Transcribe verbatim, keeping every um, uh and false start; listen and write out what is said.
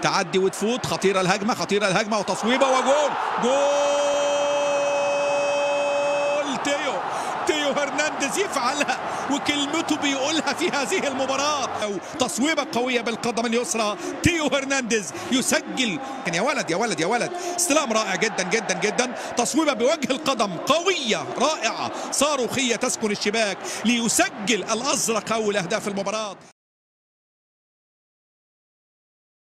تعدي وتفوت. خطيرة الهجمة، خطيرة الهجمة وتصويبة وجول. جول تيو تيو هرنانديز يفعلها وكلمته بيقولها في هذه المباراة. تصويبة قوية بالقدم اليسرى، تيو هرنانديز يسجل. يا ولد يا ولد يا ولد، استلام رائع جدا جدا جدا. تصويبة بوجه القدم قوية رائعة صاروخية تسكن الشباك ليسجل الأزرق أول أهداف المباراة.